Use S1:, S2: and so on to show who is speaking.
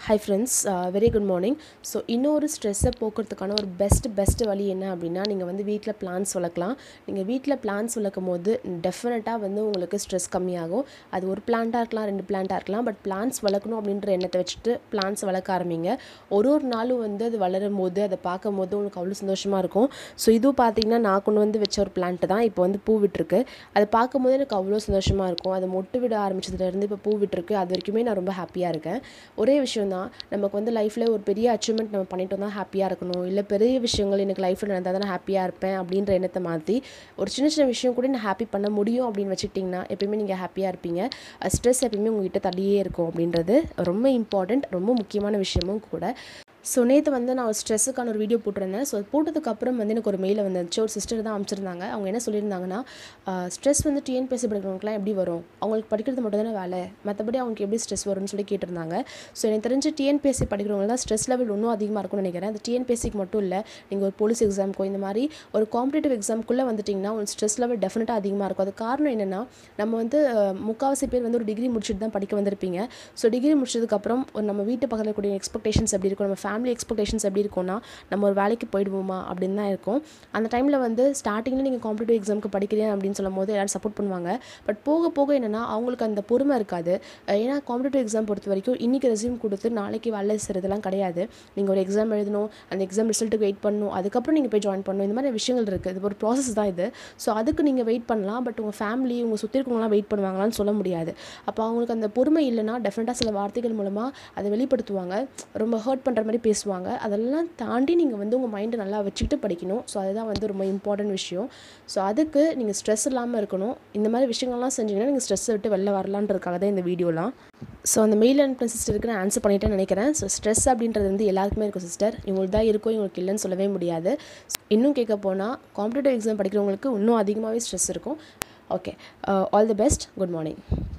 S1: Hi friends, very good morning. So இன்னொரு ஸ்ட்ரெஸ்ஸை போக்குறதுக்கான ஒரு பெஸ்ட் வழி என்ன அப்படின்னா நீங்கள் வந்து வீட்டில் பிளான்ஸ் வளர்க்கலாம். நீங்கள் வீட்டில் பிளான்ஸ் வளர்க்கும் போது டெஃபினட்டாக வந்து உங்களுக்கு ஸ்ட்ரெஸ் கம்மியாகும். அது ஒரு பிளான்ட்டாக இருக்கலாம், 2 பிளான்ட்டாக இருக்கலாம். பட் பிளான்ஸ் வளர்க்கணும் அப்படின்ற எண்ணத்தை வச்சுட்டு பிளான்ஸ் வளர்க்க ஆரம்பிங்க. ஒரு நாளும் வந்து அது வளரும் போது அதை பார்க்கும் போது உங்களுக்கு அவ்வளோ சந்தோஷமாக இருக்கும். ஸோ இதுவும் பார்த்தீங்கன்னா நான் கொண்டு வந்து வச்ச ஒரு பிளான்ட்டு தான் இப்போ வந்து பூ விட்டுருக்கு. அதை பார்க்கும்போது எனக்கு அவ்வளோ சந்தோஷமாக இருக்கும். அதை மொட்டு விட ஆரம்பிச்சதுலேருந்து இப்போ பூ விட்டுருக்கு. அது வரைக்குமே நான் ரொம்ப ஹாப்பியாக இருக்கேன். ஒரே விஷயம் தான், நமக்கு வந்து லைஃப்பில் ஒரு பெரிய அச்சீவ்மெண்ட் நம்ம பண்ணிட்டோம் தான் ஹாப்பியாக இருக்கணும், இல்லை பெரிய விஷயங்கள் எனக்கு லைஃப்பில் நடந்தால் தான் நான் ஹாப்பியாக இருப்பேன் அப்படின்ற எண்ணத்தை மாற்றி ஒரு சின்ன விஷயம் கூட நான் ஹாப்பி பண்ண முடியும் அப்படின்னு வச்சுக்கிட்டிங்கன்னா எப்பயுமே நீங்கள் ஹாப்பியாக இருப்பீங்க. ஸ்ட்ரெஸ் எப்பயுமே உங்கள்கிட்ட தள்ளியே இருக்கும் அப்படின்றது ரொம்ப இம்பார்ட்டண்ட், ரொம்ப முக்கியமான விஷயமும் கூட. ஸோ நேற்று வந்து நான் ஒரு ஸ்ட்ரெஸ்ஸுக்கான ஒரு வீடியோ போட்டிருந்தேன். ஸோ போட்டதுக்கப்புறம் வந்து எனக்கு ஒரு மெயில் வந்துச்சு. ஒரு சிஸ்டர் தான் அமைச்சிருந்தாங்க. அவங்க என்ன சொல்லியிருந்தாங்கன்னா, ஸ்ட்ரெஸ் வந்து டிஎன்பிஎஸ்சி படிக்கிறவங்களுக்குலாம் எப்படி வரும், அவங்களுக்கு படிக்கிறது மட்டும் தானே வேலை, மற்றபடி அவங்களுக்கு எப்படி ஸ்ட்ரெஸ் வரும்னு சொல்லி கேட்டிருந்தாங்க. ஸோ எனக்கு தெரிஞ்சு டிஎன்பிஎஸ்சி படிக்கிறவங்க தான் ஸ்ட்ரெஸ் லெவல் இன்னும் அதிகமாக இருக்கும்னு நினைக்கிறேன். அது டிஎன்பிஎஸ்சிக்கு மட்டும் இல்லை, நீங்கள் ஒரு போலீஸ் எக்ஸாமுக்கோ இந்த மாதிரி ஒரு காம்படிட்டிவ் எக்ஸாமுக்குள்ளே வந்துட்டிங்கன்னா உங்களுக்கு ஸ்ட்ரெஸ் லெவல் டெஃபினட்டாக அதிகமாக இருக்கும். அது காரணம் என்னென்னா, நம்ம வந்து முக்கால்வாசி பேர் வந்து ஒரு டிகிரி முடிச்சுட்டு தான் படிக்க வந்திருப்பீங்க. ஸோ டிகிரி முடிச்சதுக்கப்புறம் நம்ம வீட்டு பக்கத்தில் கூடிய எக்ஸ்பெக்டேஷன்ஸ் எப்படி இருக்கும், நம்ம ஃபேமிலி எக்ஸ்பெக்டேஷன்ஸ் எப்படி இருக்கும்னா, நம்ம ஒரு வேலைக்கு போயிடுவோமா அப்படின்னு தான் இருக்கும். அந்த டைமில் வந்து ஸ்டார்டிங்கில் நீங்கள் காம்படிட்டிவ் எக்ஸாமுக்கு படிக்கிறீங்க அப்படின்னு சொல்லும் போது எல்லோரும் சப்போர்ட் பண்ணுவாங்க. பட் போக போக என்னென்னா அவங்களுக்கு அந்த பொறுமை இருக்காது. ஏன்னா காம்படிட்டிவ் எக்ஸாம் பொறுத்த வரைக்கும் இன்றைக்கி ரெஸ்யூம் கொடுத்து நாளைக்கு வேலை செய்கிறதுலாம் கிடையாது. நீங்கள் ஒரு எக்ஸாம் எழுதணும், அந்த எக்ஸாம் ரிசல்ட்டுக்கு வெயிட் பண்ணணும், அதுக்கப்புறம் நீங்கள் போய் ஜாயின் பண்ணணும். இந்த மாதிரி விஷயங்கள் இருக்குது. இது ஒரு ப்ராசஸ் தான் இது. ஸோ அதுக்கு நீங்கள் வெயிட் பண்ணலாம். பட் உங்கள் ஃபேமிலி, உங்கள் சுற்றி இருக்கவங்களாம் வெயிட் பண்ணுவாங்களான்னு சொல்ல முடியாது. அப்போ அவங்களுக்கு அந்த பொறுமை இல்லைன்னா டெஃபினட்டாக சில வார்த்தைகள் மூலமாக அதை வெளிப்படுத்துவாங்க, ரொம்ப ஹர்ட் பண்ணுற மாதிரி பேசுவாங்க. அதெல்லாம் தாண்டி நீங்கள் வந்து உங்கள் மைண்டை நல்லா வச்சுக்கிட்டு படிக்கணும். ஸோ அதுதான் வந்து ரொம்ப இம்பார்ட்டன்ட் விஷயம். ஸோ அதுக்கு நீங்கள் ஸ்ட்ரெஸ் இல்லாமல் இருக்கணும். இந்த மாதிரி விஷயங்கள்லாம் செஞ்சிங்கன்னா நீங்கள் ஸ்ட்ரெஸ்ஸை விட்டு வெளில வரலான்றதுக்காக தான் இந்த வீடியோலாம். ஸோ அந்த மெயில் அனுப்பின சிஸ்டருக்கு நான் ஆன்சர் பண்ணிட்டேன்னு நினைக்கிறேன். ஸோ ஸ்ட்ரெஸ் அப்படின்றது வந்து எல்லாருக்குமே இருக்கும் சிஸ்டர். இவங்களுக்கு தான் இருக்கும், இவங்களுக்கு இல்லைன்னு சொல்லவே முடியாது. இன்னும் கேட்க போனால் காம்படிட்டிவ் எக்ஸாம் படிக்கிறவங்களுக்கு இன்னும் அதிகமாகவே ஸ்ட்ரெஸ் இருக்கும். Okay, all the best, good morning.